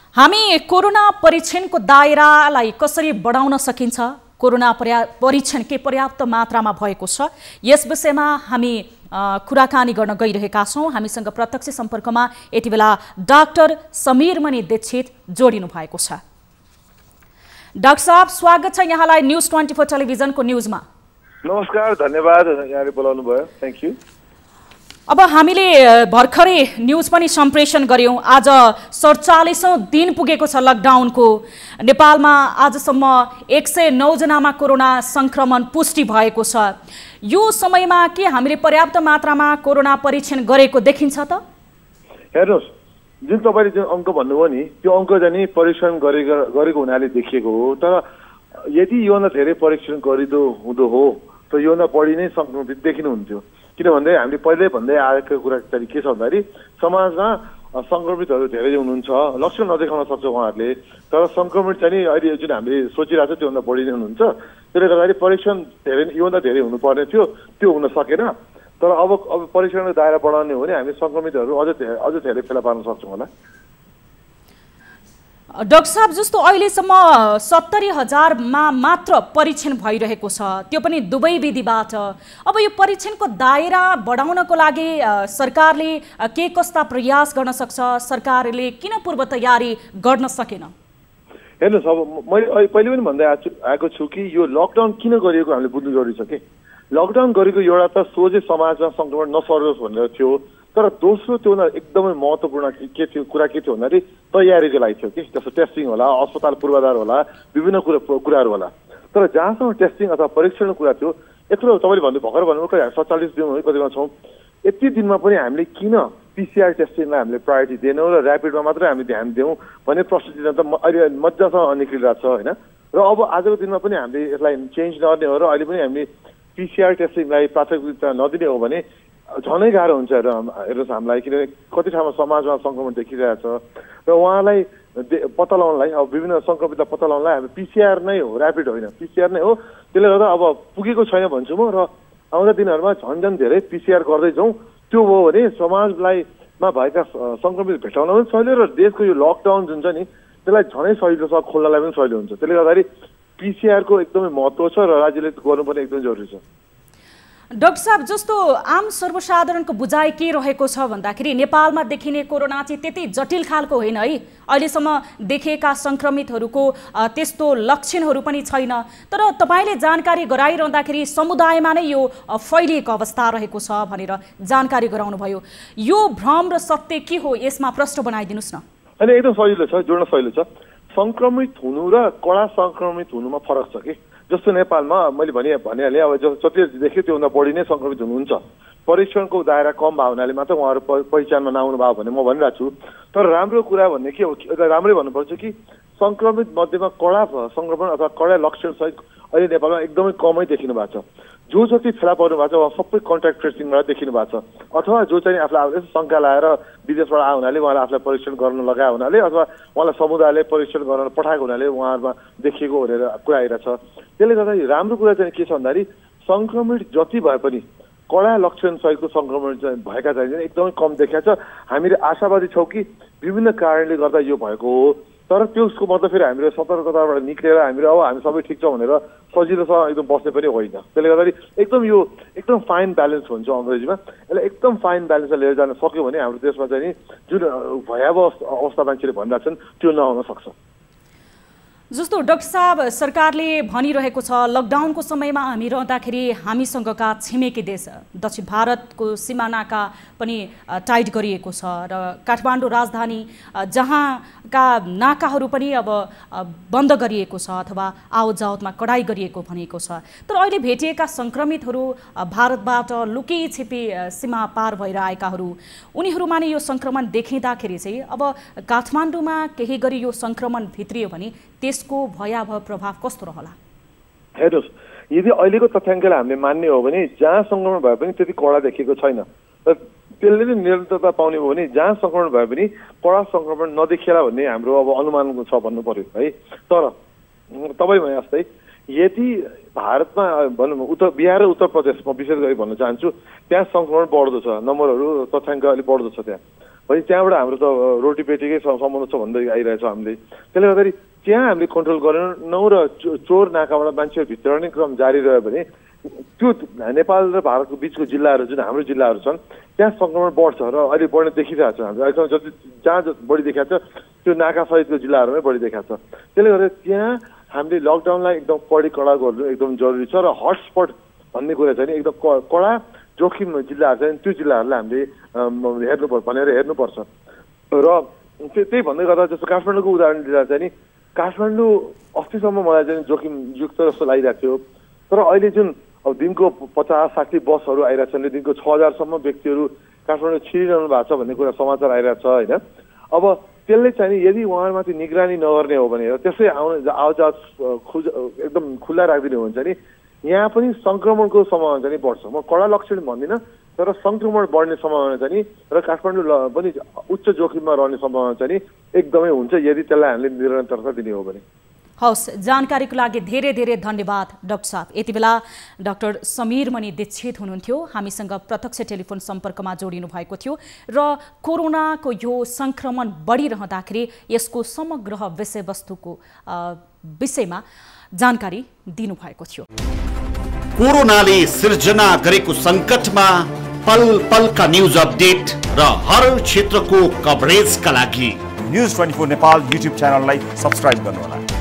हामी कोरोना परीक्षणको दायरालाई कसरी बढाउन सकिन्छ? कोरोना परीक्षण के पर्याप्त मात्रामा भएको छ? यस विषयमा हामी कुराकानी गर्न गइरहेका छौं। हामीसँग प्रत्यक्ष सम्पर्कमा यति बेला डाक्टर समीरमणि दीक्षित जोडिनु भएको छ। डाक्टर साहब, स्वागत छ यहाँलाई न्यूज 24 टेलिभिजनको न्यूजमा। नमस्कार, धन्यवाद यहाँले बोलाउनु भयो। Thank you. अब हामीले भर्खरै न्यूज पनि सम्प्रेषण गर्यौं। आज 47औं दिन पुगेको छ लकडाउनको। नेपालमा आजसम्म 109 जनामा कोरोना संक्रमण पुष्टि भएको छ। यो समयमा के हामीले पर्याप्त मात्रामा कोरोना परीक्षण गरेको देखिन्छ त? हेर्नुस्, जुन तपाईले जुन अंक भन्नुभयो नि, त्यो अंक चाहिँ परीक्षण गरेको हुनाले देखिएको हो। तर यदि योभन्दा धेरै परीक्षण गरिदो हुँदो हो त योभन्दा बढी नै संक्रमित देखिनुहुन्थ्यो। किनभने हामीले पहिल्यै भन्दै आएको कुरा चाहिँ के छ भन्दाखेरि समाजमा संक्रमितहरू धेरै हुनुहुन्छ, लक्षण नदेखाउन सक्छ उहाँहरूले, तर संक्रमित चाहिँ अहिले जुन हामीले सोचिरहेको छ त्योभन्दा बढी नै हुनुहुन्छ। त्यसले गर्दाखेरि परीक्षण धेरै योभन्दा धेरै हुनुपर्ने थियो, त्यो हुन सकेन। तर अब परीक्षणको दायरा बढाउने हो भने हामी संक्रमितहरू अझ धेरै फेला पार्न सक्छौँ होला। डाक्टर साहब, जस्तो अहिलेसम्म 70,000 मा मात्र परीक्षण भइरहेको छ, त्यो पनि दुवै विधिबाट। अब यो परीक्षणको दायरा बढाउनको लागि सरकारले के कस्ता प्रयास गर्न सक्छ? सरकारले किन पूर्व तयारी गर्न सकेन? हेर्नुहोस्, अब मैले पहिले पनि भन्दै आएको छु कि यो लकडाउन किन गरिएको हामीले बुझ्नु जरुरी छ कि लकडाउन गरेको एउटा त सोझै समाजमा संक्रमण नसरोस् भनेर थियो। तर दोस्रो त्यो एकदमै महत्त्वपूर्ण के थियो भन्दाखेरि तयारीको लागि थियो कि जस्तो टेस्टिङ होला, अस्पताल पूर्वाधार होला, विभिन्न कुराहरू होला। तर जहाँसम्म टेस्टिङ अथवा परीक्षणको कुरा थियो, यत्रो तपाईँले भर्खर भन्नुभयो 47 दिन कतिमा छौँ, यति दिनमा पनि हामीले किन PCR टेस्टिङलाई हामीले प्रायोरिटी दिएनौँ र ऱ्यापिडमा मात्रै हामी ध्यान दियौँ भन्ने प्रश्न चिन्ह त अहिले मजासँग निक्लिरहेको छ होइन। र अब आजको दिनमा पनि हामीले यसलाई चेन्ज नगर्ने हो र अहिले पनि हामीले PCR टेस्टिङलाई प्राथमिकता नदिने हो भने झनै गाह्रो हुन्छ। हेर्नुहोस्, हामीलाई किनभने कति ठाउँमा समाजमा संक्रमण देखिरहेको छ र उहाँलाई पत्ता लगाउनलाई, अब विभिन्न संक्रमितलाई पत्ता लगाउनलाई हामी PCR नै हो, ऱ्यापिड होइन, PCR नै हो। त्यसले गर्दा अब पुगेको छैन भन्छु म। र आउँदा दिनहरूमा झन् धेरै PCR गर्दै जाउँ। त्यो हो भने समाजमा भएका संक्रमित भेटाउन पनि सजिलो र देशको यो लकडाउन जुन छ नि त्यसलाई झनै सजिलो छ, खोल्नलाई पनि सजिलो हुन्छ। त्यसले गर्दाखेरि PCR को एकदमै महत्त्व छ र राज्यले गर्नुपर्ने एकदमै जरुरी छ। डाक्टर साहब, जस्तो आम सर्वसाधारणको बुझाइ के रहेको छ भन्दाखेरि नेपालमा देखिने कोरोना चाहिँ त्यति जटिल खालको होइन है, अहिलेसम्म देखिएका संक्रमितहरूको त्यस्तो लक्षणहरू पनि छैन। तर तपाईँले जानकारी गराइरहँदाखेरि समुदायमा नै यो फैलिएको अवस्था रहेको छ भनेर जानकारी गराउनुभयो। यो भ्रम र सत्य के हो, यसमा प्रश्न बनाइदिनुहोस् न। होइन, एकदम सजिलो छ, जोड्न सजिलो छ। संक्रमित हुनु र कडा संक्रमित हुनुमा फरक छ कि जस्तो नेपालमा मैले भनिहालेँ, अब जति देख्यो त्योभन्दा बढी नै संक्रमित हुनुहुन्छ। परीक्षणको दायरा कम भयो हुनाले मात्र उहाँहरू पहिचानमा नआउनु भयो भने म भनिरहेको छु। तर राम्रो कुरा भन्ने के हो, राम्रै भन्नुपर्छ कि संक्रमित मध्येमा कडा संक्रमण अथवा कडा लक्षण सहित अहिले नेपालमा एकदमै कमै देखिनु भएको छ। जो जति फेला पर्नु भएको छ उहाँ सबै कन्ट्याक्ट ट्रेसिङबाट देखिनु भएको छ। अथवा जो चाहिँ आफूलाई शङ्का लाएर विदेशबाट आयो हुनाले उहाँलाई आफूलाई परीक्षण गर्न लगायो हुनाले अथवा उहाँलाई समुदायले परीक्षण गर्न पठाएको हुनाले उहाँहरूमा देखिएको भनेर कुरा आइरहेको छ। त्यसले गर्दा राम्रो कुरा चाहिँ के छ भन्दाखेरि संक्रमित जति भए पनि कडा लक्षण सहितको संक्रमण चाहिँ भएका चाहिँ एकदमै कम देखिएको छ। हामीले आशावादी छौँ कि विभिन्न कारणले गर्दा यो भएको हो। तर त्यसको मतलब फेरि हामीले सतर्कताबाट निक्लेर हामी सबै ठिक छ भनेर सजिलोसँग एकदम बस्ने पनि होइन। त्यसले गर्दाखेरि यो एकदम फाइन ब्यालेन्स भन्छ अङ्ग्रेजीमा, यसलाई एकदम फाइन ब्यालेन्समा लिएर जान सक्यो भने हाम्रो देशमा चाहिँ जुन भयावह अवस्था मान्छेले भनिरहेको छन् त्यो नहुन सक्छ। जस्तो डाक्टर साहब, सरकारले भनिरहेको छ लकडाउनको समयमा हामी रहँदाखेरि हामीसँगका छिमेकी देश दक्षिण भारतको सिमानाका पनि टाइट गरिएको छ र काठमाडौँ राजधानी जहाँका नाकाहरू पनि अब बन्द गरिएको छ अथवा आवतजावतमा कडाई गरिएको भनेको छ। तर अहिले भेटिएका संक्रमितहरू भारतबाट लुकी छिपी सीमा पार भएर आएकाहरू, उनीहरूमा नै यो संक्रमण देखिँदाखेरि चाहिँ अब काठमाडौँमा केही गरी यो संक्रमण भित्रियो भने त्यसको भयावह प्रभाव कस्तो रहला? हेर्नुहोस्, यदि अहिलेको तथ्याङ्कलाई हामीले मान्ने हो भने जहाँ संक्रमण भए पनि त्यति कडा देखिएको छैन र त्यसले नै निरन्तरता पाउने हो भने जहाँ संक्रमण भए पनि कडा संक्रमण नदेखिएला भन्ने हाम्रो अब अनुमान छ भन्नु पर्यो है। तर तपाईँ भने जस्तै यदि भारतमा भनौँ बिहार र उत्तर प्रदेश म विशेष गरी भन्न चाहन्छु, त्यहाँ संक्रमण बढ्दो छ, नम्बरहरू तथ्याङ्क अलिक बढ्दो छ त्यहाँ। भने त्यहाँबाट हाम्रो त रोटीपेटीकै सम्बन्ध छ भन्दै आइरहेछ हामीले। त्यसले गर्दाखेरि त्यहाँ हामीले कन्ट्रोल गरेनौँ र चोर नाकाबाट मान्छेहरू भित्रने क्रम जारी रह्यो भने त्यो नेपाल र भारतको बिचको जिल्लाहरू जुन हाम्रो जिल्लाहरू छन् त्यहाँ सङ्क्रमण बढ्छ र अहिले बढ्ने देखिरहेको छ। हामीले अहिलेसम्म जति जहाँ बढी देखाएको छ त्यो नाकासहितको जिल्लाहरूमै बढी देखाएको छ। त्यसले गर्दा त्यहाँ हामीले लकडाउनलाई एकदम कडा गर्नु एकदम जरुरी छ र हटस्पट भन्ने कुरा चाहिँ एकदम कडा जोखिम जिल्लाहरू चाहिँ त्यो जिल्लाहरूलाई हामीले हेर्नुपर्छ र त्यही भन्दै गर्दा जस्तो काठमाडौँको उदाहरण दिँदा चाहिँ नि काठमाडौँ अस्तिसम्म मलाई चाहिँ जोखिमयुक्त जस्तो लागिरहेको थियो। तर अहिले जुन अब दिनको 50-60 बसहरू आइरहेको छन्, दिनको 6000सम्म व्यक्तिहरू काठमाडौँ छिरिरहनु भएको छ भन्ने कुरा समाचार आइरहेको छ होइन। अब त्यसले चाहिँ यदि उहाँमाथि निगरानी नगर्ने हो भने र त्यसै आवाज एकदम खुल्ला राखिदिने हो भने चाहिँ यहाँ पनि सङ्क्रमणको सम्भावना चाहिँ बढ्छ। म कडा लक्षण भन्दिनँ तर सङ्क्रमण बढ्ने सम्भावना चाहिँ र काठमाडौँ पनि उच्च जोखिममा रहने सम्भावना चाहिँ एकदमै हुन्छ यदि त्यसलाई हामीले निरन्तरता दिने हो भने। हवस्, जानकारीको लागि धेरै धेरै धन्यवाद डाक्टर साहब। यति बेला डाक्टर समीर मणि दीक्षित हुनुहुन्थ्यो, हामीसँग प्रत्यक्ष टेलिफोन सम्पर्कमा जोडिनु भएको थियो र कोरोनाको यो सङ्क्रमण बढिरहँदाखेरि यसको समग्र विषयवस्तुको विषयमा जानकारी दिनुभएको थियो। कोरोनाले सिर्जना गरेको सङ्कटमा पल पलका न्युज अपडेट र हर क्षेत्रको कभरेजका लागि न्युज 24 नेपाल युट्युब च्यानललाई सब्स्क्राइब गर्नुहोला।